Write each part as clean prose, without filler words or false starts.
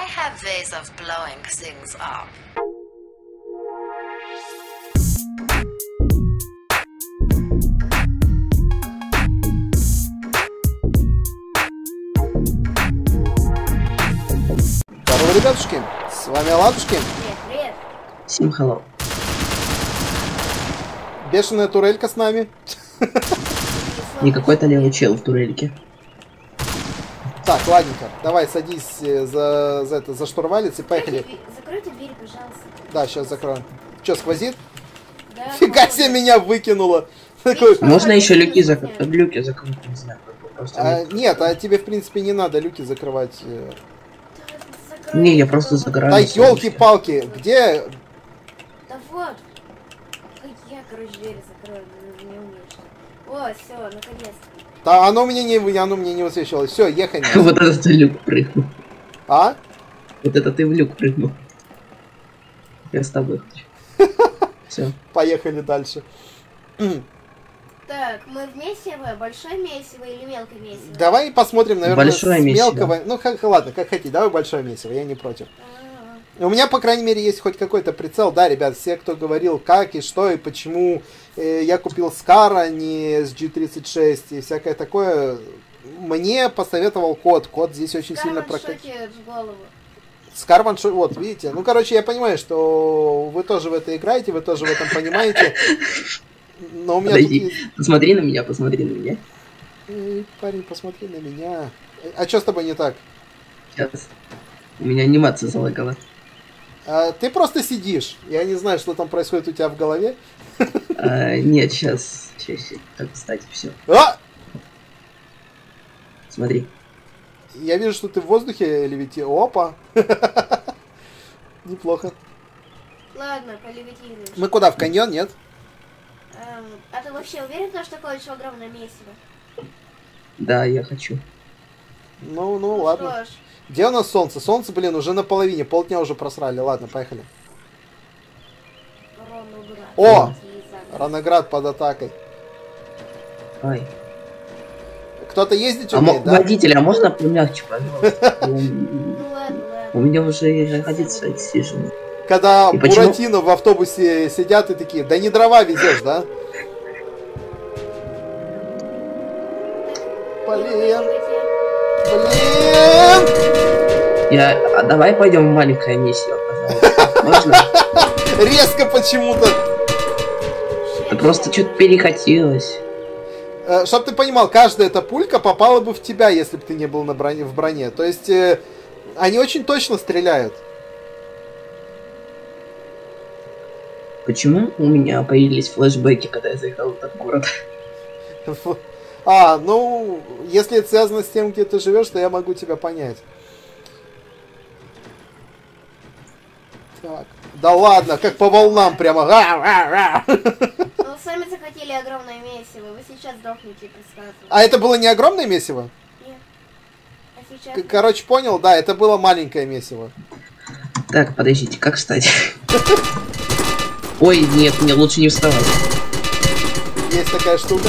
have ways of blowing things up. Здорово, ребятушки, с вами Ладушки. Привет. Всем hello. Бешеная турелька с нами. Не какой-то левый чел в турельке. Так, ладненько, давай садись за штурвалец и поехали. Закройте дверь, пожалуйста. Да, сейчас закроем. Че, сквозит? Да, Фига себе, меня выкинуло. Такой, Можно еще люки закрыть, не знаю. Просто нет, а тебе в принципе не надо люки закрывать. Не, я просто загораю. Да елки-палки, где? Да вот. Я, короче, двери закрою, не умеешь. О, все, наконец-то. Да, оно мне не высвечивалось. Все, ехай. Вот это ты в люк прыгнул. А? Вот это ты в люк прыгнул. Я с тобой хочу. Все. Поехали дальше. Так, мы в месиво, большое месиво или мелкое месиво? Давай посмотрим, наверное, Большое с месиво. мелкого. Ну, ладно, как хотите, давай большое месиво, я не против. У меня, по крайней мере, есть хоть какой-то прицел. Да, ребят, все, кто говорил, как и что и почему я купил Скар, а не SG-36 и всякое такое, мне посоветовал код. Код здесь очень сильно прокатит. в голову. Скар ваншот, вот, видите. Ну, короче, я понимаю, что вы тоже в это играете, вы тоже в этом понимаете. Но у меня Подойди. тут есть... Посмотри на меня, посмотри на меня. Парень, посмотри на меня. А что с тобой не так? Сейчас. У меня анимация залагала. Ты просто сидишь. Я не знаю, что там происходит у тебя в голове. Нет, сейчас. Так, кстати, все. Смотри. Я вижу, что ты в воздухе левитируешь. Опа. Неплохо. Ладно, полевитируешь. Мы куда, в каньон, нет? А ты вообще уверен, что такое очень огромное месиво? Да, я хочу. Ну, ладно. Что ж, Где у нас солнце? Солнце, блин, уже на половине. Полдня уже просрали. Ладно, поехали. Роноград. О! Раноград под атакой. Ай. Кто-то ездить А умеет, да? водитель, а можно помягче, пожалуйста? Ну ладно. У меня уже годится сижу. Когда И почему- Буратино в автобусе сидят и такие, да не дрова везешь, да? Блин. Давай пойдем в маленькое месиво, пожалуйста. Можно? Резко почему-то. Да просто что-то перехотелось. Чтоб ты понимал, каждая эта пулька попала бы в тебя, если бы ты не был в броне. То есть, они очень точно стреляют. Почему у меня появились флешбеки, когда я заехал в этот город? Ну, если это связано с тем, где ты живешь, то я могу тебя понять. Так. Да ладно, как по волнам прямо. Ну, сами захотели огромное месиво. Вы сейчас сдохнете, предсказываю. А это было не огромное месиво? Нет. А сейчас... Короче, понял, да, это было маленькое месиво. Так, подождите, как встать? Ой, нет, мне лучше не вставать. Есть такая штука.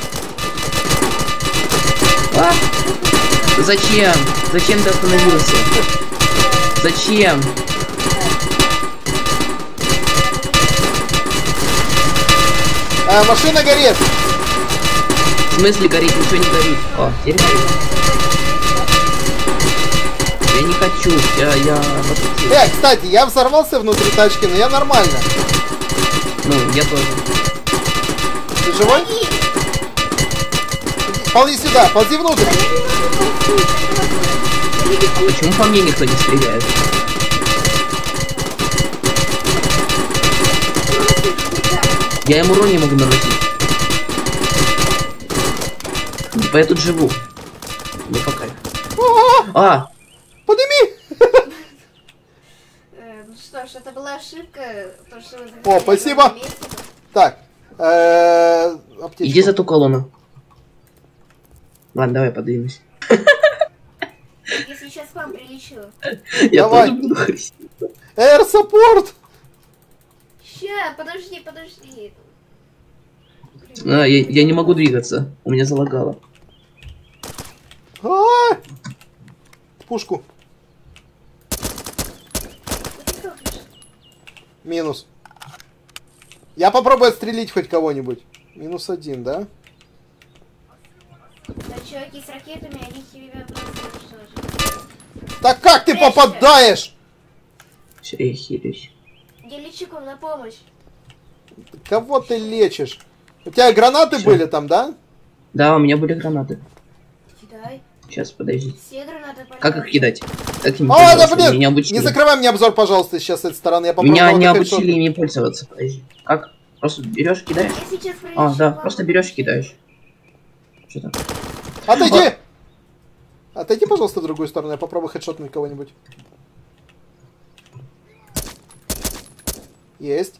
А? Зачем? Зачем ты остановился? Зачем? Машина горит. В смысле горит? Ничего не горит. О, теперь горит. Я не хочу. Я... Кстати, я взорвался внутри тачки, но я нормально. Ну, я тоже. Ты живой? Ползи сюда, ползи внутрь. А почему по мне никто не стреляет? Я ему урон не могу наносить. Типа я тут живу. Ну пока. Подними! Ну что ж, это была ошибка. То, что вы О, спасибо. огромное месиво. Так. Аптечку. Иди за ту колонну. Ладно, давай подвинусь. Если сейчас к вам прилечу. Я Давай. тоже буду хрустеть. Air support! Ща, подожди. Я не могу двигаться. У меня залагало. Пушку. Минус. Я попробую отстрелить хоть кого-нибудь. -1, да? Да, чуваки с ракетами, они тебя просто уничтожат. Так как ты Прячься. попадаешь? Все, я хилюсь. Я лечу к вам на помощь. Кого ты лечишь? У тебя гранаты Всё. были там, да? Да, у меня были гранаты. Кидай. Сейчас, подожди. Все гранаты полезны. Как их кидать? Как ими О, да пользоваться? блин! Меня не обучили. Не закрывай мне обзор, пожалуйста, сейчас с этой стороны. Я попробую Меня не кого-то обучили хэдшотнуть. ими пользоваться. Подожди. Как? Просто берешь, кидаешь? Я сейчас прилечу А, да, к вам. просто берешь, кидаешь. Что там? Отойди! Отойди, пожалуйста, в другую сторону. Я попробую хэдшотнуть кого-нибудь. Есть.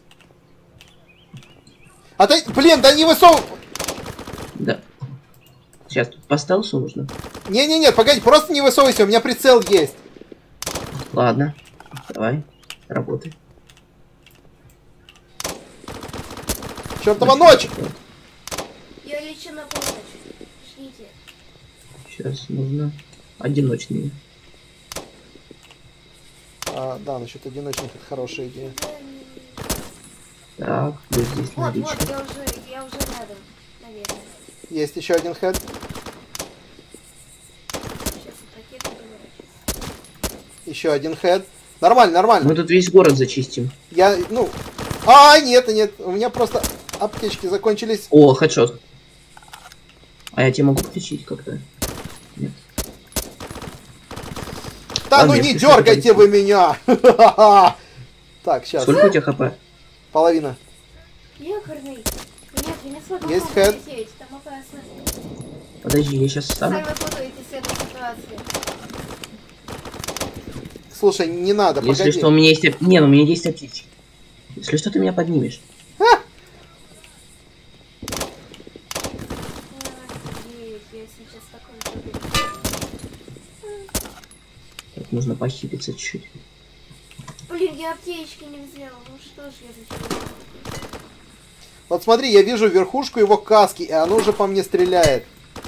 Отойди! Блин, да не высовывай! Да. Сейчас тут по стелсу нужно. Не-не-не, погоди, просто не высовывайся, у меня прицел есть. Ладно. Давай. Работай. Чёртова ночь! Я лечу на помощь. Ждите. Сейчас нужно одиночные. Да, насчет одиночных это хорошая идея. Так, вот здесь Вот, наличие. я уже рядом. Наверное. Есть еще один хэд. Сейчас от ракеты выворачиваюсь. Еще один хэд. Нормально, нормально. Мы тут весь город зачистим. Я, ну... нет, у меня просто аптечки закончились. О, хедшот. А я тебе могу включить как-то? Нет. Да Ладно, ну если не что, дергайте подойти. вы меня! Так, сейчас. Сколько у тебя хп? Половина. Якорный. Нет, я не смогу Есть вам хэд? полететь. Там опасно. Подожди, я сейчас встану. Сами путаетесь с этой ситуации. Слушай, не надо, Если погоди. что, у меня есть... Не, ну у меня есть аптечки. Если что, ты меня поднимешь. Офигеть, я сейчас такой же. Так, нужно похилиться чуть-чуть. Блин, я аптечки не взяла. Ну что ж я зачем? Вот смотри, я вижу верхушку его каски, и оно уже по мне стреляет.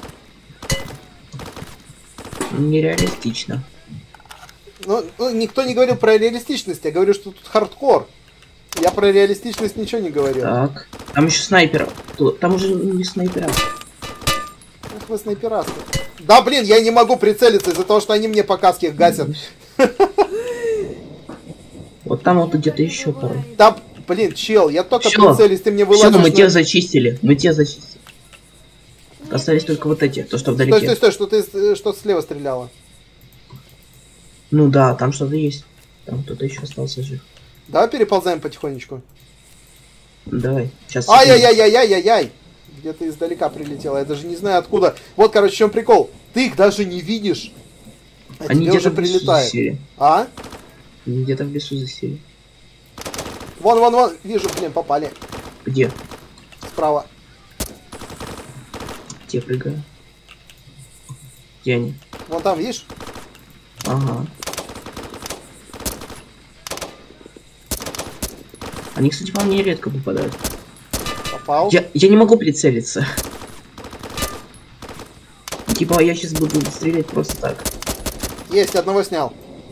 Нереалистично. Ну, никто не говорил про реалистичность, я говорю, что тут хардкор. Я про реалистичность ничего не говорил. Так. Там еще снайпер. Там уже не снайпера. Ах вы снайперасты. Да блин, я не могу прицелиться из-за того, что они мне по каске гасят. Вот там вот где-то еще пару. Да, блин, чел, я только Всё. прицелюсь, ты мне Все, вылазишь мы на- тебя зачистили. Мы тебя зачистили. Остались только вот эти, то, что Стой, вдалеке. стой, стой, что-то слева стреляло. Ну да, там что-то есть. Там кто-то еще остался жив. Давай переползаем потихонечку. Давай. Сейчас. Ай-яй-яй-яй-яй-яй! Где-то издалека прилетело, я даже не знаю откуда. Вот, короче, в чем прикол. Ты их даже не видишь. А Они тебе где-то уже в лесу прилетает. засели. А? Они где-то в лесу засели. Вон, вон, вон. Вижу, блин, попали. Где? Справа. Где прыгаю? Где они? Вон там, видишь? Ага. Они, кстати, по мне редко попадают. Попал. Я не могу прицелиться. Типа я сейчас буду стрелять просто так. Есть, одного снял.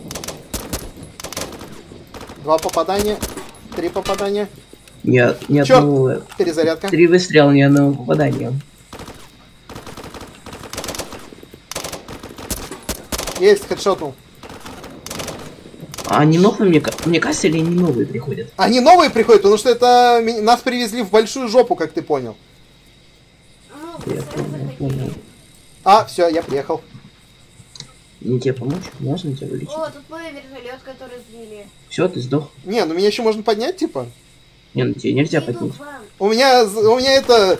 2 попадания. 3 попадания. Ни Чёрт! одного... Перезарядка. 3 выстрела, ни одного попадания. Есть, хедшотнул. А они новые, мне кажется, или они новые приходят? Они новые приходят, потому что это нас привезли в большую жопу, как ты понял. Ну, Я сразу понял. хотели. А, все, я приехал. Мне тебе помочь? Можно тебя вылечить? О, тут мой вертолет, который сбили. Все, ты сдох. Не, ну меня еще можно поднять, типа. Не, ну тебе нельзя Иду поднять. к вам. У меня это...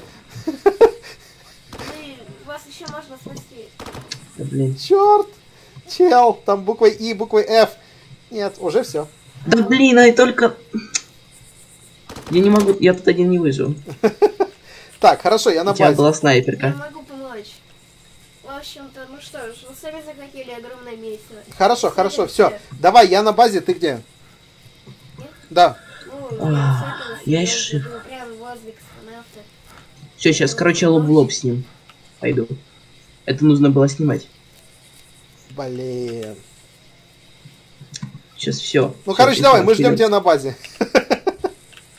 Вас еще можно спасти. Да, блин. Черт! Чел, там буквой И, буквой F. Нет, уже все. Да блин, а только... Я не могу, я тут один не выжил. Так, хорошо, я на У тебя базе. была Я снайперка. могу помочь. В общем-то, ну что ж, вы сами захотели огромное месиво. Хорошо, хорошо, все. Давай, я на базе, ты где? Да. Ну, я я ещё жив. живу прямо возле космонавта. Все, сейчас, короче, лоб в лоб с ним. Пойду. Это нужно было снимать. Блин. Сейчас все. Ну, короче, давай, мы ждем тебя на базе.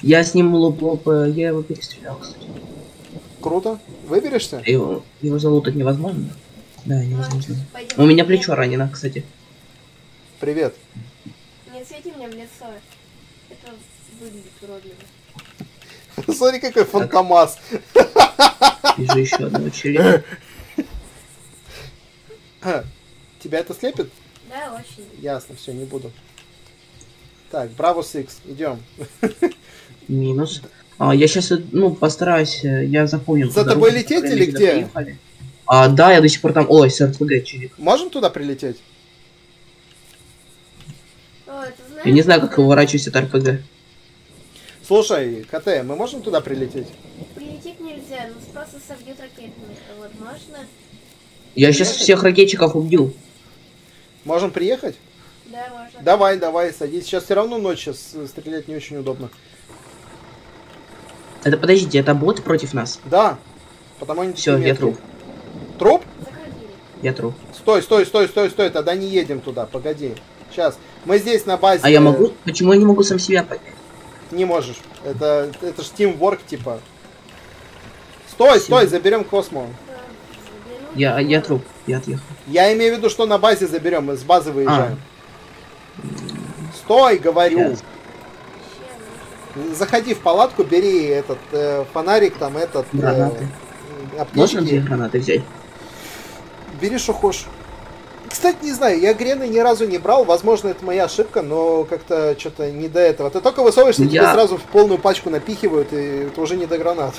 Я с ним лоп, я его перестрелял, кстати. Круто. Выберешься? Его залутать невозможно? Да, невозможно. Пойдем. У меня плечо ранено, кстати. Привет. Не свети мне в лицо. Это выглядит уродливо. Смотри, какой фантомас. Вижу еще одного челика. Тебя это слепит? Да, очень. Ясно, все, не буду. Так, Бравус Икс, идем. Минус. Я сейчас, постараюсь, я запомнил. За тобой лететь или где? Да, я до сих пор там. Ой, с РПГ, челик. Можем туда прилететь? О, это знаешь, Я не знаю, как уворачиваюсь от РПГ. Слушай, КТ, мы можем туда прилететь? Прилететь нельзя, нас просто собьют ракетами. А вот можно? Я сейчас всех ракетчиков убил. Можем приехать? Да, можно. Давай, давай, садись. Сейчас все равно ночь, сейчас стрелять не очень удобно. Это подождите, это боты против нас? Да. Потому они Все, такие я меткие. труп. Труп? Заходили. Я труп. Стой, стой, стой, стой, стой, тогда не едем туда, погоди. Сейчас. Мы здесь на базе... А я могу? Почему я не могу сам себя поднять? Не можешь. Это ж teamwork, типа. Стой, стой, заберем Космо. Да, заберу. Я труп, я отъехал. Я имею в виду, что на базе заберем, мы с базы выезжаем. Стой, говорю. Сейчас. Заходи в палатку, бери этот фонарик, там этот... Гранаты. аптечки. Можно 2 гранаты взять? Бери, что хочешь. Кстати, не знаю, я грены ни разу не брал, возможно, это моя ошибка, но как-то что-то не до этого. Ты только высовываешься, тебе сразу в полную пачку напихивают, и это уже не до гранат.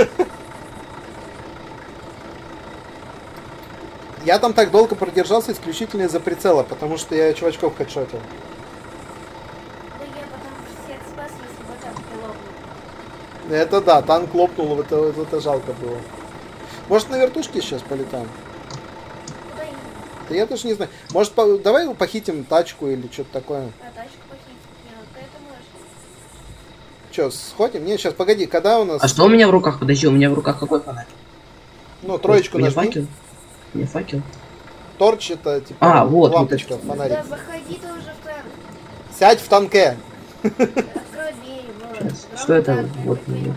Я там так долго продержался исключительно из-за прицела, потому что я чувачков хедшотил. Да я потом всех спас, если бы так лопнул. Это да, танк лопнул, это жалко было. Может, на вертушке сейчас полетаем? Куда им? Да я даже не знаю. Может, давай похитим тачку или что-то такое. А тачку похитить? Нет, это можно. Че, сходим? Не, сейчас, погоди, когда у нас... А что у меня в руках? Подожди, у меня в руках какой фонарь? Ну, троечку У меня нажми. факел? У меня факел. Торч это типа Вот лампочка, вот фонарик. Да, заходи ты уже в танк. Сядь в танке. Открой двери, вот. Сейчас. Громкий Что это? танк, Вот, будет ну. глаза.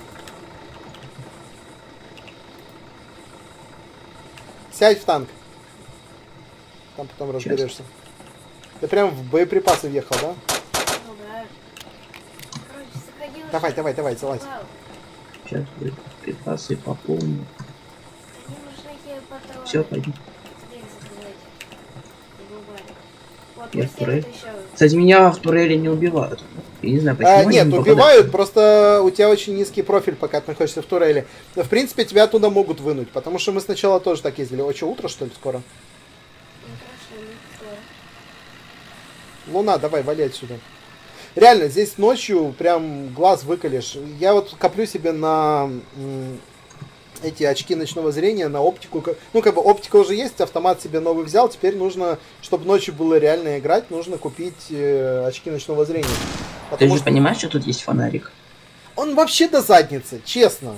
Сядь в танк. Там потом разберешься. Ты прям в боеприпасы въехал, да? Ну да. Короче, заходи уже. Давай, давай, давай, залазь. Вау. Сейчас припасы пополню. Мне нужны те патроны. Все, пойдем. Дверь закрывайте. Забывали. Вот, Я пусть в турель. вот еще. Кстати, меня в турели не убивают. Я не знаю, почему. они Нет, не убивают, попадают. просто у тебя очень низкий профиль, пока ты находишься в турели. Но, в принципе, тебя оттуда могут вынуть, потому что мы сначала тоже так ездили. О, что, утро, что ли, скоро? Ну хорошо, не скоро. Луна, давай, вали отсюда. Реально, здесь ночью прям глаз выколешь. Я вот коплю себе на эти очки ночного зрения, на оптику. Ну, как бы оптика уже есть, автомат себе новый взял. Теперь нужно, чтобы ночью было реально играть, нужно купить очки ночного зрения. Ты Потому же что понимаешь, что тут есть фонарик? он вообще до задницы, честно.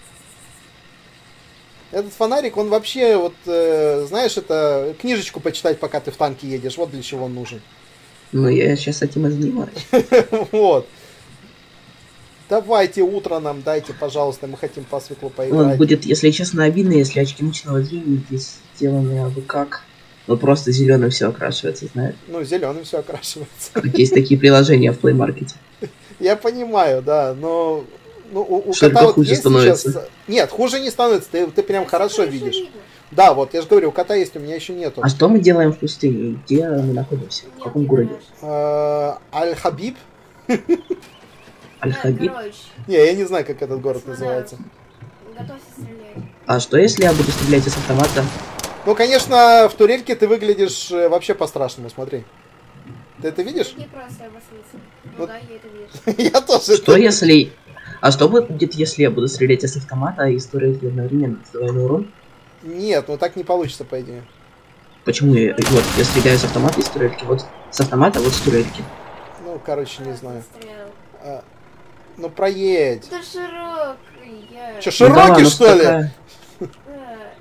Этот фонарик, он вообще, вот, знаешь, это книжечку почитать, пока ты в танке едешь. Вот для чего он нужен. Ну, я сейчас этим и занимаюсь. Вот. Давайте утро нам дайте, пожалуйста, мы хотим по светлу Вот поиграть. будет, если честно, обидно, если очки ночного зрения здесь сделаны абы как. Ну, просто зеленым все окрашивается, знаешь. Ну, зеленым все окрашивается. Как есть такие приложения в Play Market. Я понимаю, да, но ну, у Что кота только вот хуже есть становится. сейчас... Нет, хуже не становится, ты прям хорошо Хорошо видишь. видно. Да, вот, я же говорю, у кота есть, у меня еще нету. А что мы делаем в пустыне? Где мы находимся? В Нет, каком не городе? наш. Аль-Хабиб? Аль-Хабиб? Короче, Не, я не знаю, как этот город Смотри. называется. готовься стрелять. А что если я буду стрелять из автомата? Ну, конечно, в турельке ты выглядишь вообще по-страшному, смотри. Ты это видишь? Это не просто обосраться. Ну Вот. да, я это вижу. Я тоже Что это... если... А что будет, если я буду стрелять из автомата и из турельки одновременно, с двойной урон? Нет, ну так не получится, по идее. Почему я... Вот, я стреляю с автомата и с турельки. Вот с автомата, вот с турельки. Ну, короче, не знаю. Стрелял. Ну, проедь. Да широкий я. Че, Ну широкий, да, ну что ли? такая-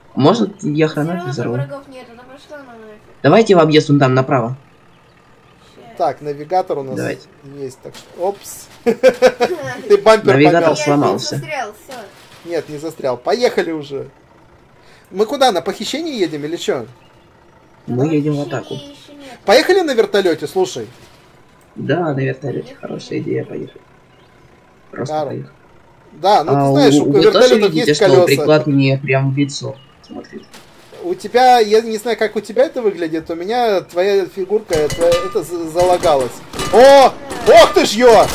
Может, я Все гранаты равно там взорву? врагов нет, это пошло на нафиг. Давайте в объезд вон там, направо. Так, навигатор у нас Давайте. есть, так что... Опс. Ты бампер Навигатор помял. сломался. Застрял, все. Нет, не застрял. Поехали уже. Мы куда, на похищение едем или что? Мы едем в атаку. Поехали на вертолете, слушай. Да, на вертолете. Хорошая идея, поехали. Просто Карл. поехали. Да, ну ты знаешь, у вы тоже вертолетов видите, есть что колеса. приклад мне прям в лицо смотрит. У тебя, я не знаю, как у тебя это выглядит, у меня твоя фигурка, это залагалось. О! Ох ты ж ё!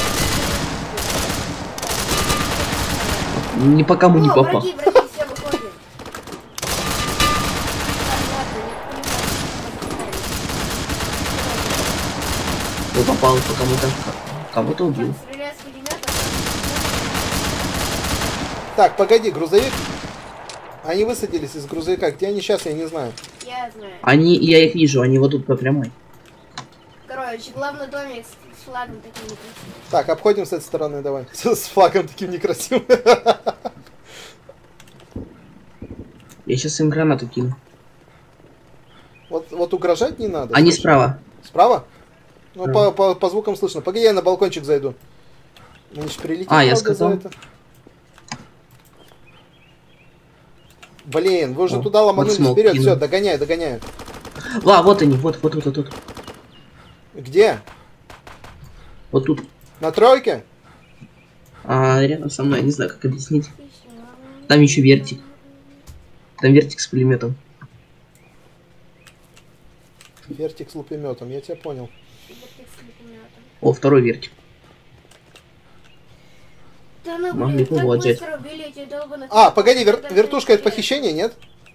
Ни по кому не попал. Враги, все, выходим. Ты попал по кому-то. Кого-то убил. Стреляй с пулемета. Так, погоди, грузовик. Они высадились из грузовика. Где они сейчас, я не знаю. Я знаю. Я их вижу, они вот тут по прямой. Короче, главный домик с флагом таким некрасивым. Так, обходим с этой стороны, давай. С флагом таким некрасивым. Я сейчас им гранату кину. Вот угрожать не надо. Они слышишь? справа. Справа? Ну, Да. по звукам слышно. Погоди, я на балкончик зайду. Мне же прилетит. А, я правда, сказал. за это. Блин, вы уже О, туда ломанулись вот смог вперед. кинул. Все, догоняю, догоняю. Вот они, вот тут. Где? Вот тут. На тройке? Рядом со мной, не знаю, как объяснить. Там еще вертик. Там вертик с пулеметом. Вертик с лупеметом, я тебя понял. О, второй вертик. Да ну, Могли блин, так поводить. быстро убили эти долбаных... А, погоди, вертушка это похищение, нет?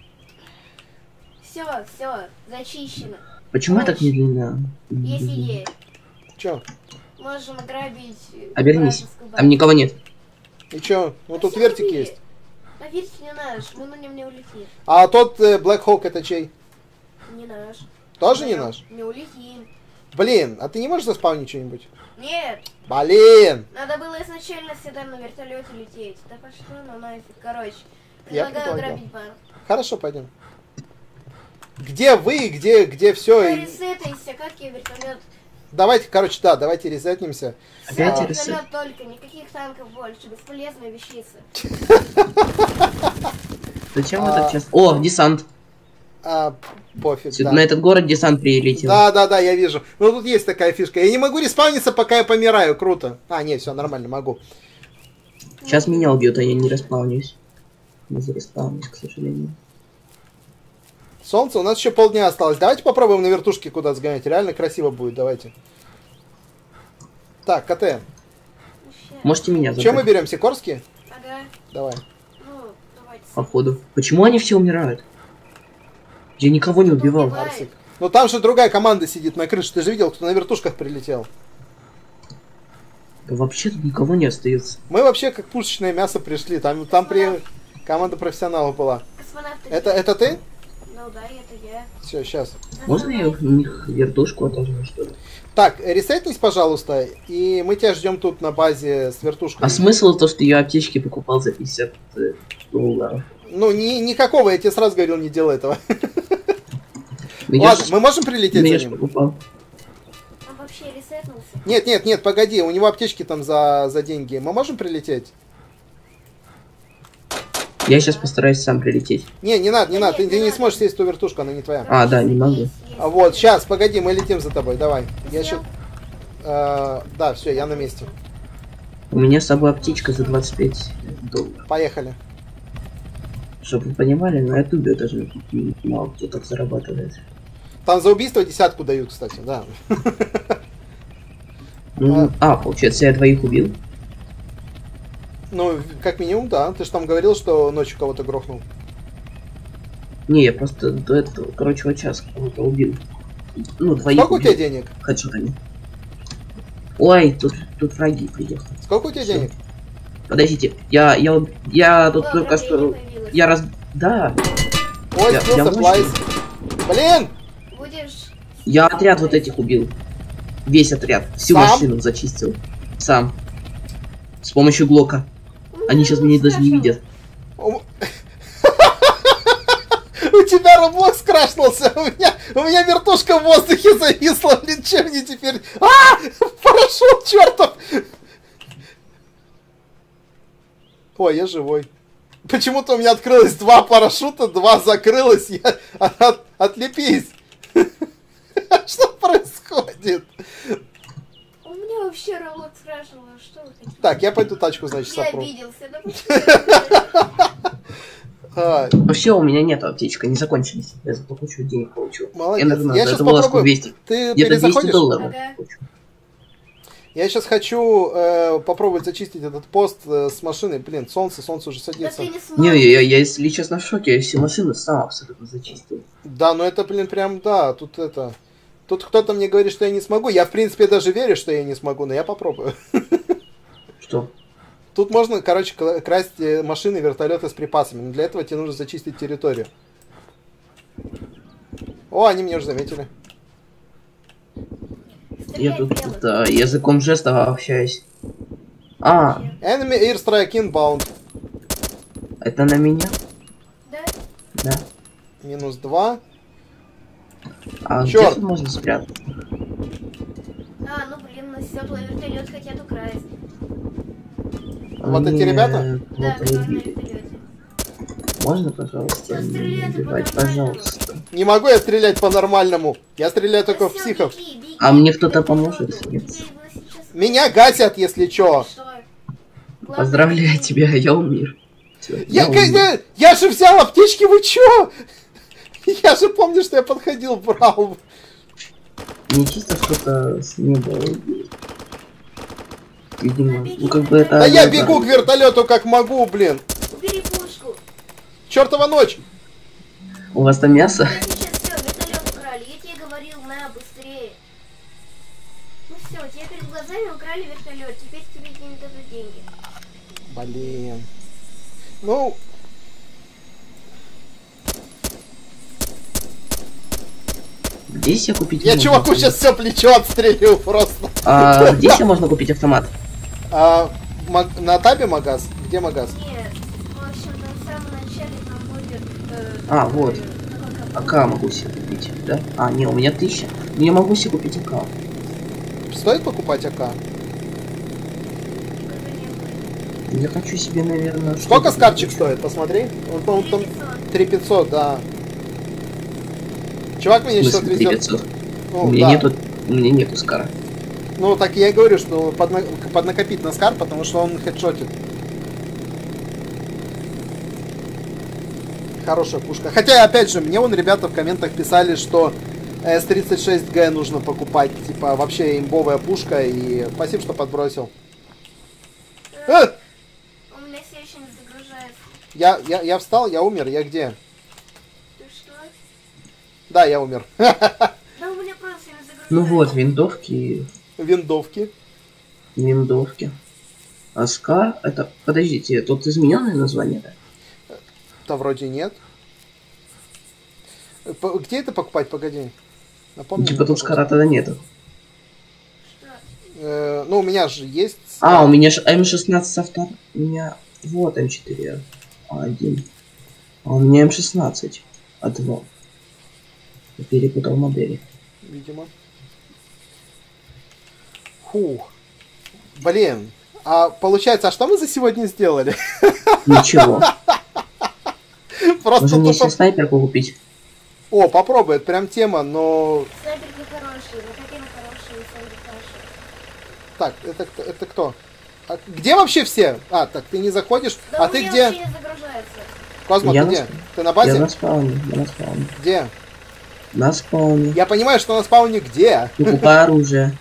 Все, зачищено. Почему я так медленно? Есть идея. Чё? Можем ограбить... Обернись. вражескую базу. Там никого нет. И чё? Ну тут Всё вертик убили. есть. А вертик не наш, мы на нем не улетим. А тот Black Hawk это чей? Не наш. Тоже Мы не на нем наш? Не улетим. Блин, а ты не можешь заспавнить что-нибудь? Нет, Блин! надо было изначально всегда на вертолете лететь. Да пошло на нафиг. Короче, Я предлагаю предлагал. ограбить банк. Хорошо, пойдем. Где вы, где все? Ресетайся, как я вертолет? Давайте, короче, да, давайте ресетнемся. Опять А, ресет? Вертолет только, никаких танков больше, бесполезная вещица. Зачем вы так часто? О, десант. Пофиг, Сюда, да. на этот город десант прилетел. Да, я вижу. Ну тут есть такая фишка. Я не могу респауниться, пока я помираю. Круто. Не, все нормально, могу. Сейчас меня убьют, а я не респаунюсь. Не зареспаунюсь, к сожалению. Солнце, у нас еще полдня осталось. Давайте попробуем на вертушке куда-то сгонять. Реально красиво будет, давайте. Так, КТ. Можете меня Чем мы забрать? берем? Сикорские? Ага, Давай. ну, давайте. Походу. Почему они все умирают? Я никого не убивал. Убивай. Арсик. Ну там же другая команда сидит на крыше. Ты же видел, кто на вертушках прилетел. Да вообще тут никого не остается. Мы вообще как пушечное мясо пришли. Там команда профессионалов была. Космонавты. Это ты? Ну да, это я. Все, сейчас. Можно я у них вертушку отожму, что ли? Так, ресетнись, пожалуйста, и мы тебя ждем тут на базе с вертушкой. А смысл то, что я аптечки покупал за 50 долларов? Ну, никакого, я тебе сразу говорил, не делай этого. Ну, я Ладно, ж- мы можем прилететь ну, я за ж ним? покупал. Он вообще ресетнулся. Нет, погоди, у него аптечки там за деньги. Мы можем прилететь? Я сейчас постараюсь сам прилететь. Не надо, Да нет, ты не не надо. сможешь сесть в ту вертушку, она не твоя. А, да, не могу. Вот, сейчас, погоди, мы летим за тобой, давай. Ты Я сел? щас- Да, все, я на месте. У меня с собой аптечка за 25 долларов. Поехали. Чтобы вы понимали, на ютубе даже мало кто так зарабатывает. Там за убийство 10 дают, кстати, да. Ну, получается, я двоих убил. Ну, как минимум, да. Ты же там говорил, что ночью кого-то грохнул. Не, я просто до этого, короче, вот сейчас кого-то убил. Ну, двоих Сколько у тебя убил. денег? Хэдшотами. Ой, тут враги приехали. Сколько у тебя Всё. денег? Подождите, я тут только что... Да, Ой, Я сбился мощный. Плайс. Блин! Будешь... я отряд вот этих убил. Весь отряд. Всю Сам? машину зачистил. Сам. С помощью Глока. Они сейчас меня даже не видят. У тебя Роблокс крашнулся, у меня вертушка в воздухе зависла, блин, чем мне теперь... Парашют, чертов! Ой, я живой. Почему-то у меня открылось 2 парашюта, 2 закрылось, отлепись! Что происходит? У меня вообще Роблокс крашнуло, что вы хотите? Так, я пойду тачку, значит, Я сопру. обиделся, да почему? Ну все, у меня нет аптечка, не закончились. Я зато кучу денег получил. Молодец. Я, наверное, Я за сейчас эту вылазку попробую. 200. Ты Где-то 200 перезаходишь? долларов. Ага. получу. Я сейчас хочу попробовать зачистить этот пост с машины. Блин, солнце уже Да садится. ты не Не, сможешь. я, если честно, в шоке, я все машины сам абсолютно зачистил. Да, ну это, блин, прям, да, тут это... Тут кто-то мне говорит, что я не смогу. Я, в принципе, даже верю, что я не смогу, но я попробую. Что? Тут можно, короче, красть машины, вертолеты с припасами. Но для этого тебе нужно зачистить территорию. О, они меня уже заметили. Я Стрелять тут делают. языком жестов общаюсь. А, Enemy airstrike inbound. это на меня? Да? Да. Минус 2. А Чёрт. где тут можно спрятаться? А, ну блин, нас теплый вертолет хотят украсть. Вот эти Мне ребята? Да, кто-то который на убил. вертолете. Можно, пожалуйста, Всё, не стреляй, убивать, по-нормальному. пожалуйста. Не могу я стрелять по-нормальному. Я стреляю только в Да всё, психов. беги, беги. А мне кто-то К поможет, вертолету. нет? Тебе его сейчас- Меня гасят, если чё. Что? Главное, Поздравляю ты- тебя, я умер. Всё, Я умер. же взял аптечки, вы чё? Я же помню, что я подходил, брал. Мне чисто что-то с неба убили. Видимо, беги, ну как бы это... Да я да. бегу к вертолету как могу, блин. Убери пушку. Чёртова ночь. У вас там мясо? Я сейчас все, вертолет украли. Я тебе говорил, на, быстрее. Ну все, тебе перед глазами украли вертолет. Теперь тебе не дадут деньги. Блин. Ну, Где себе купить? я можно чуваку автомат? сейчас все плечо отстрелил просто. А где себе можно купить автомат? На табе магаз? Где магаз? Нет, в общем-то, в самом начале там будет... А, вот. АК могу себе купить, да? А, не, у меня 1000. Но я могу себе купить АК. Стоит покупать АК? Я хочу себе, наверное... Сколько что-то скарчик купить. стоит? Посмотри. Он там 3500. 3500, да. Чувак В меня сейчас смысле отвезет. 3500? Ну, У меня да. нету... У меня нету скара. Ну, так я и говорю, что поднакопить на скар, потому что он хедшотит. Хорошая пушка. Хотя, опять же, мне вон ребята в комментах писали, что С-36Г нужно покупать. Типа, вообще имбовая пушка. И спасибо, что подбросил. У меня все еще не загружается. Я встал, я умер. Я где? Ты что? Да, я умер. Да у меня просто не загружается. Ну вот, винтовки... Виндовки. Винтовки. А скар... Это... Подождите, тут измененное название, да? Да вроде нет. Где это покупать? Погоди. Напомни. Типа мне, тут пожалуйста. скара тогда нету. Что? Ну, у меня же есть... А, у меня же М16 автор. У меня... Вот М4. А1. А у меня М16. А2. Я перепутал модели. Видимо. Фух. Блин. А получается, а что мы за сегодня сделали? Ничего. Просто Можно мне тупо... еще снайперку купить? О, попробуй, это прям тема, но... Снайперки хорошие, мы хотим хорошие, снайперки хорошие. Так, это кто? А где вообще все? А, так, ты не заходишь. Да А у ты меня где? вообще не загружается. Козмо, Я ты на где? сп- Ты на Я базе? на спауне, я на спауне. Где? На спауне. Я понимаю, что на спауне где? Покупаю оружие.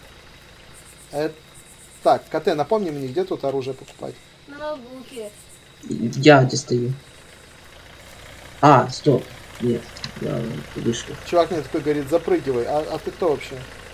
Так, КТ, напомни мне, где тут оружие покупать? На ноутбуке. Я достаю. А, стоп. Нет, я вышел. Чувак мне такой говорит, запрыгивай. А ты кто вообще?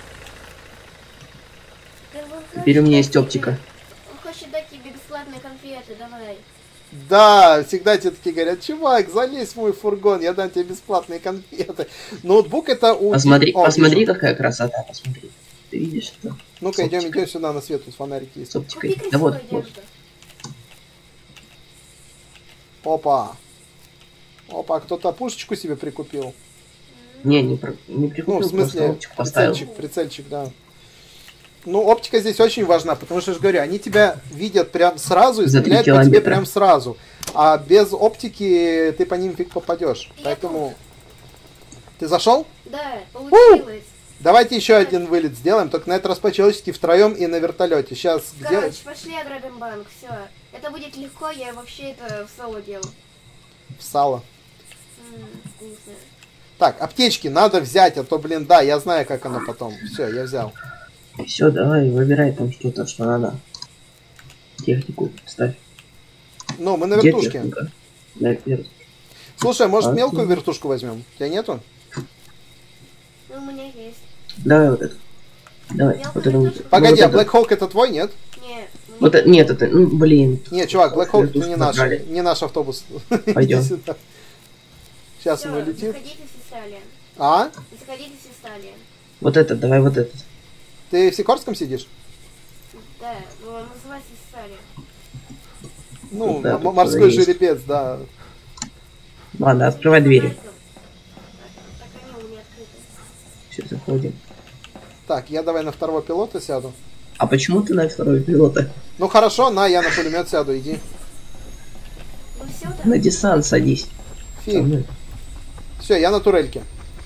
Да он Теперь у меня есть хочет дать оптика. тебе- Он хочет дать тебе бесплатные конфеты, давай. Да, всегда тебе такие говорят, чувак, залезь в мой фургон, я дам тебе бесплатные конфеты. Ноутбук это у... Посмотри, О, посмотри, вижу. какая красота, посмотри. Ты видишь это? Ну-ка, с идем оптикой. сюда на свет, тут фонарики есть. С оптикой. Купи Да вот, красивую вот. одежду. Опа. Опа, кто-то пушечку себе прикупил. Не Ну, прикупил, в смысле, просто оптику поставил. прицельчик, да. Ну, оптика здесь очень важна, потому что, я же говорю, они тебя видят прям сразу и За 3 стреляют по тебе километра. прям сразу. А без оптики ты по ним фиг попадешь. Я Поэтому... Ты зашел? Да, получилось. Давайте еще один вылет сделаем, только на этот раз по-человечески втроем и на вертолете. Сейчас где... Короче, пошли ограбим банк, все. Это будет легко, я вообще это в соло делал. в сало. Вкусно. Так, аптечки надо взять, а то, блин, да, я знаю, как оно потом. Все, я взял. Все, давай, выбирай там что-то, что надо. Технику ставь. Ну, мы на Где вертушке. техника? На вертушке. Слушай, может, А, мелкую ну. вертушку возьмем? У тебя нету? Ну, у меня есть. Давай вот это. Давай, Мелкую вот это. вертушку? Погоди, вот а это. Black Hawk это твой, нет? Не, Вот это, нет, это, ну, блин. Не, чувак, Black Hawk это Вертушку не наш, забрали. не наш автобус. Пойдем. Иди сюда. Сейчас все, он улетит. заходите в Сесалия. А? Заходите в Сесалия. Вот этот, давай вот этот. Ты в Сикорском сидишь? Да, ну, он называется Сесалия. Ну, Да, тут морской тоже есть. жеребец, да. Ладно, открывай двери. Так они у меня открыты. Все, заходим. Так, я давай на второго пилота сяду. А почему ты на второй пилота? Ну хорошо, на, я на пулемет сяду, иди. Ну все, да? На десант садись. Со Фиг. мной. Все, я на турельке.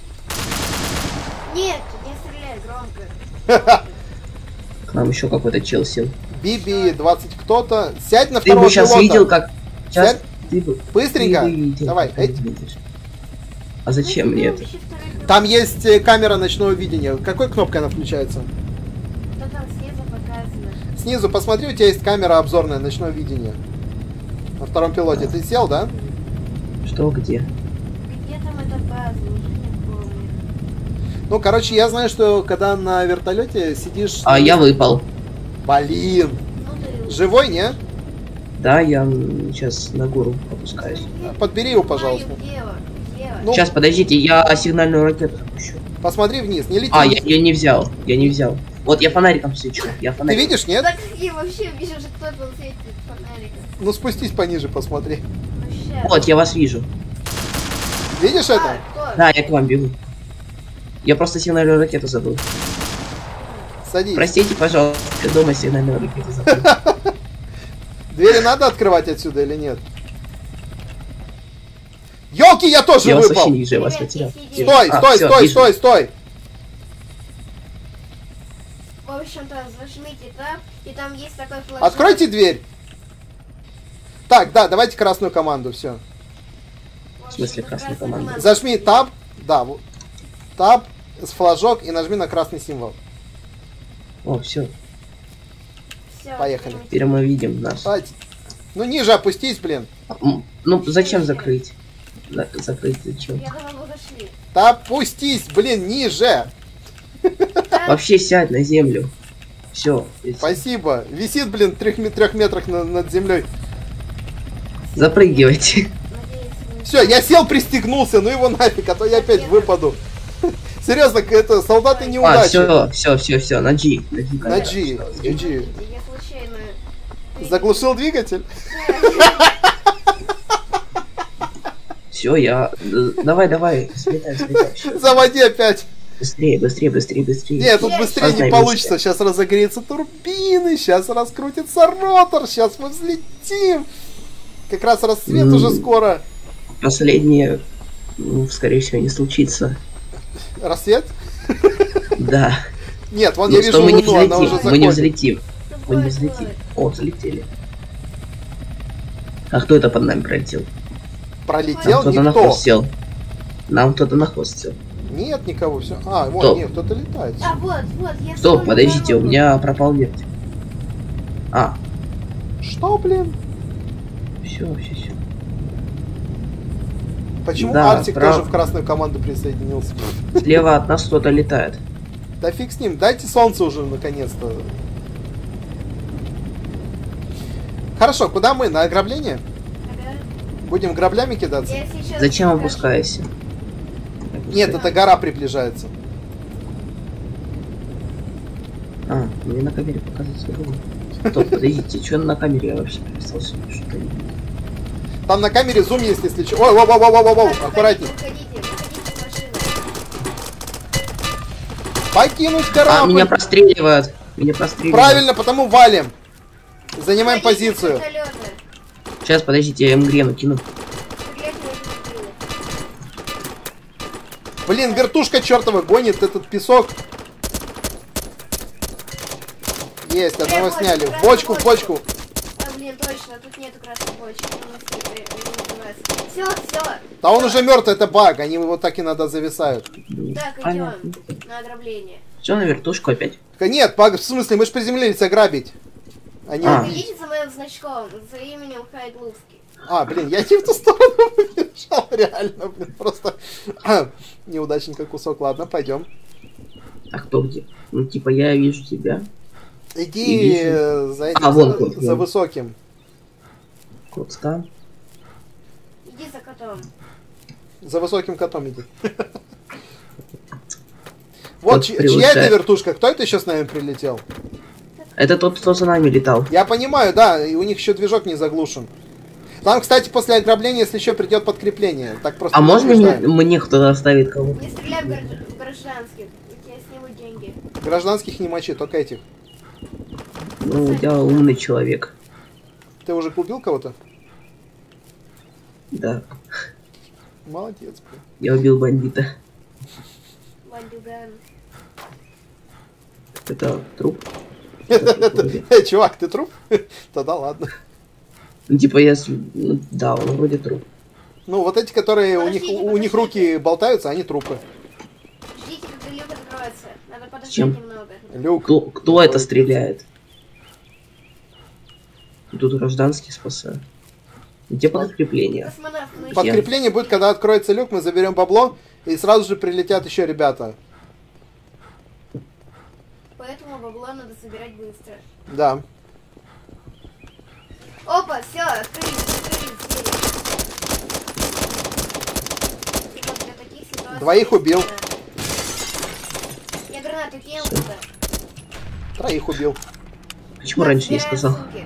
Нет, не стреляй громко. К нам еще какой-то чел сел. Биби 20 кто-то. Сядь на Ты второго бы сейчас пилота. видел, как... Сейчас Сядь. ты бы... Быстренько. ты бы видел, Давай, как эть. ты видишь. А зачем мне это? Там есть камера ночного видения. Какой кнопкой она включается? Что там снизу показано? Снизу посмотри, у тебя есть камера обзорная ночного видения. На втором пилоте. Ты сел, да? Что, где? Где там эта база? Уже не помню. Ну, короче, я знаю, что когда на вертолете сидишь... А, я выпал. Блин. Ну ты... Живой, не? Да, я сейчас на гору опускаюсь. Подбери его, пожалуйста. Ева, Ева. Ну, Сейчас, подождите, я сигнальную ракету запущу. посмотри вниз, не лети. А, я ее не взял, я не взял. Вот я фонариком свечу, я Ты фонариком. видишь, нет? Так я вообще вижу, что кто-то светит фонариком. Ну, спустись пониже, посмотри. Ну щас. Вот, я вас вижу. Видишь это? Кто? Да, я к вам бегу. Я просто сигнальную ракету забыл. Садись. Простите, пожалуйста, я дома сигнальную ракету забыл. Двери надо открывать отсюда или нет? Ёлки, я тоже Я вас выпал! вообще не вижу, я вас Ребят, потерял. сидите. Стой, А, стой, всё, стой, вижу. стой, стой! В общем-то, зажмите таб, и там есть такой флажок. Откройте дверь! Так, да, давайте красную команду, все. В смысле общем-то, красная команда? Зажми таб, да, вот. Таб с флажок и нажми на красный символ. О, все, Всё, Поехали. теперь мы видим нас. Давайте. Ну, ниже опустись, блин. Ну, зачем закрыть? Закрыть зачем? Я думаю, вы зашли. Да опустись, блин, ниже. Вообще сядь на землю. Все. Спасибо. Висит, блин, 3 метрах над землей. Запрыгивайте. Надеюсь, вы... Все, я сел, пристегнулся, ну его нафиг, а то я опять выпаду. Серьезно, это солдаты А, неудачи. все, на G. На G, GG. Я случайно... Заглушил двигатель? Все, я... Давай, слетай. Всё. Заводи опять. Быстрее. Нет, тут быстрее не Познай получится. мечты. Сейчас разогреются турбины, сейчас раскрутится ротор, сейчас мы взлетим. Как раз рассвет уже скоро. Последнее, скорее всего, не случится. Рассвет? Да. Нет, вон Ну, я что вижу мы не луну, она уже взлетим, мы не заходит. взлетим. Мы не взлетим. О, взлетели. А кто это под нами пролетел? Нам Пролетел кто-то на никто. хвост сел. Нам кто-то на хвост сел. Нет никого, все. А, вон, Стоп. нет, кто-то летает. А, вот, я Стоп, вспомнила подождите, у дорогу. меня пропал вертик. А, Что, блин? все. Почему Да, Артик прав. тоже в красную команду присоединился? Слева от нас кто-то летает. Да фиг с ним, дайте солнце уже наконец-то. Хорошо, куда мы? На ограбление? Ага. Будем граблями кидаться? Я сейчас Зачем скажу. опускаешься? Нет, это гора приближается. А, мне на камере показывается другое. Стоп, подождите, что на камере я вообще перестал что-то не видно. Там на камере зум есть, если что. Ой, воу, Так, аккуратней. выходите с машины. Покинуть А, корабль. меня простреливают. Меня простреливают. Правильно, потому валим. Занимаем Выходите с позицию. вертолета. Сейчас, подождите, я мгрену кину. Стрелять в эти стрелы. Блин, вертушка чертова гонит этот песок. Есть, одного сняли. В бочку, в бочку. А, блин, точно, тут нету красной бочки. Все, все. Да он уже мертв, это баг. Они вот так иногда зависают. Так, Понятно. идем на ограбление. Все, на вертушку опять. Нет, баг, в смысле, мы же приземлились ограбить. Они... А. Идите за моим значком, за именем Хайдловский. Блин, я не в ту сторону побежал, реально, блин, просто неудачненько кусок. Ладно, пойдем. А кто где? Ну, типа, я вижу тебя. Иди за этим, вон, за, вон. за высоким. Кот там. Иди за котом. За высоким котом иди. Вот, Вот чья превышает. это вертушка? Кто это еще с нами прилетел? Это тот, кто за нами летал. Я понимаю, да, и у них еще движок не заглушен. Там, кстати, после ограбления, если еще придет подкрепление, так просто... А не можно побеждаем. мне кто-то оставит кого-то? Не стреляй в гражданских, у тебя снимут деньги. Гражданских не мочи, только этих. Ну, я умный человек. Ты уже убил кого-то? Да. Молодец, блин. Я убил бандита. Бандюган. Это труп. Чувак, ты труп? Тогда ладно. Ну, типа, ну, да, он вроде труп. Ну, вот эти, которые у них Подождите. руки болтаются, они трупы. Ждите, когда люк откроется. Надо подождать Чем? немного. Люк. Кто это стреляет? Тут гражданский спасает. Где подкрепление? Космонавт, ну ищи. Подкрепление будет, когда откроется люк, мы заберем бабло, и сразу же прилетят еще ребята. Поэтому бабло надо собирать быстро. Да. Опа, все, открылись двери. Вот для таких ситуаций... Двоих убил. Я гранату кинул туда. Троих убил. Почему Так, раньше не собираем сказал? сумки.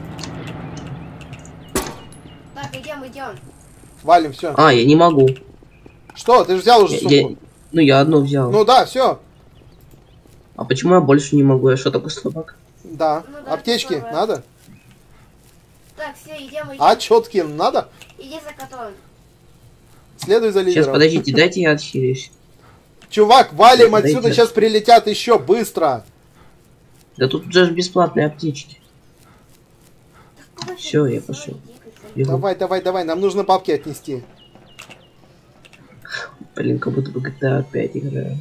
Так, идем. Валим, все. А, я не могу. Что, ты же взял уже Я- сумку? Ну, я одну взял. Ну да, все. А почему я больше не могу? Я что, такой слабак? Да. Ну да, Аптечки ты права. надо? Так, все, идем. А четки надо? Иди за котом. Следуй за Сейчас, лидером. подождите, дайте я отхилюсь. Чувак, валим Дайте. отсюда, сейчас прилетят еще быстро. Да тут же бесплатные аптечки. Куда Всё, ты? я Всё, пошёл. иди, котом. Бегу. Давай, нам нужно бабки отнести. Блин, как будто бы GTA 5 играю.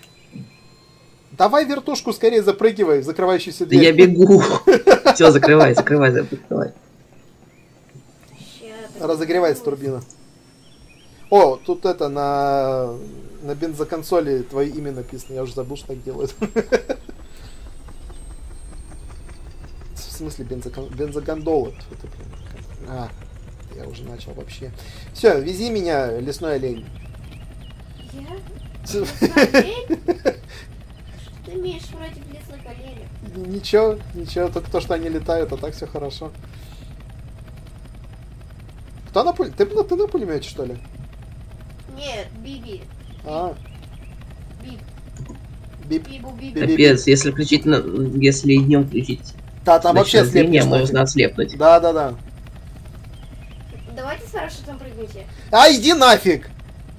Давай вертушку скорее запрыгивай в закрывающуюся Да дверь. я бегу. Все, закрывай. Ща, Разогревается турбина. О, тут это на бензоконсоли твое имя написано. Я уже забыл, что так делают. В смысле бензогондола? Я уже начал вообще. Все, вези меня, лесной олень. Я? Олень? Ты имеешь против лесных оленей? Ничего, только то, что они летают, а так все хорошо. Кто на пулемете? Ты на пулемете, что ли? Нет, Биби. А, Бип. бип. Бибу, Биби. биби. Капец, если включить, если днем включить Да, там вообще ночное зрение, слепнешь. можно ослепнуть. Да. Давайте с парашютом прыгните. А, иди нафиг!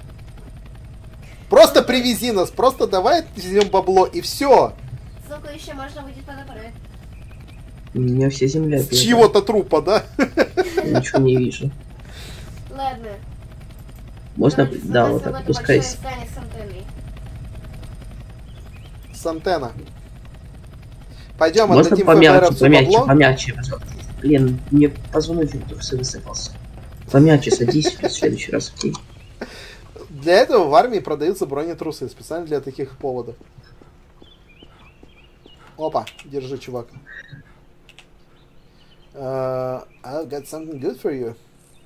Просто привези нас, просто давай отвезем бабло и все. Сумку еще можно будет подобрать. У меня вся земля. С перед- чьего-то трупа, да? Я ничего не вижу. Ладно. Можно? Давайте Да, сбрасываем вот так, это пускайся. большое здание с антенной. С антенна. Пойдем, Можно отдадим помягче, ФБРовцу бабло. помягче. Блин, мне позвоночник вдруг все высыпался. Помягче садись в следующий раз, окей? Для этого в армии продаются бронетрусы, специально для таких поводов. Опа, держи, чувак. I've got something good for you.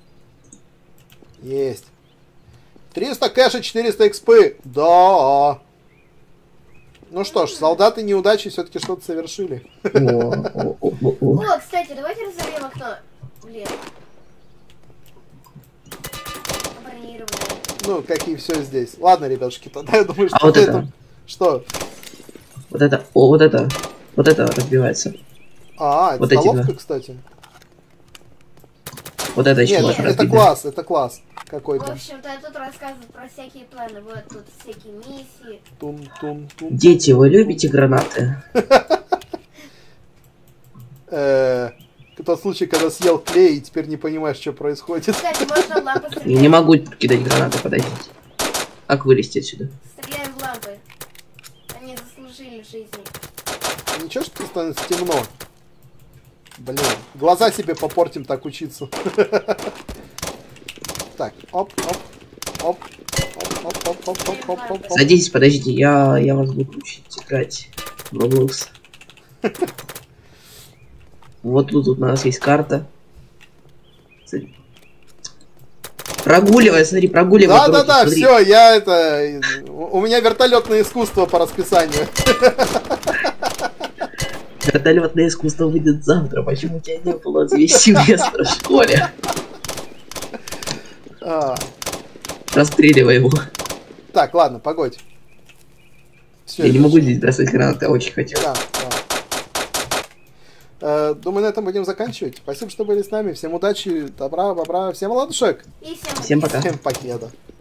Есть. 300 кэша, 400 экспы. Да. Ну что ж, солдаты неудачи все-таки что-то совершили. О. О, кстати, давайте разорвем окно. Блин. Ну, как и все здесь. Ладно, ребятушки, тогда я думаю, что А вот на это? этом- Что? Вот это, о, вот это разбивается. А, это Вот эти столовка, два. кстати. Вот это еще Нет, можно это разбить. класс, это класс В какой-то. общем-то, я тут рассказываю про всякие планы. Вот тут всякие миссии. Тун-тун-тун. Дети, вы любите гранаты? Тот случай, когда съел клей и теперь не понимаешь, что происходит. Кстати, можно в лампы Я стрелять. не могу кидать гранаты, подождите. Как вылезти отсюда? Стреляем в лампы. Они заслужили жизни. Ничего, что становится темно. Блин, глаза себе попортим так учиться. Так, оп, оп, оп, оп, оп, оп, оп, оп, оп, оп, оп. Садитесь, подождите, я вас буду учить играть в Roblox. Вот тут у нас есть карта. Прогуливай, смотри, прогуливай. Да, да, дороги, да, смотри. все, я это. У меня вертолетное искусство по расписанию. Вертолетное искусство выйдет завтра. Почему у тебя не было весь семестр в школе? А, Расстреливай его. Так, ладно, погодь. Всё, Я не это могу ж- здесь бросать гранаты, я очень хотел. Да, да. Думаю, на этом будем заканчивать. Спасибо, что были с нами. Всем удачи, добра, бобра, всем ладушек. И всем Всем пока. Всем покеда.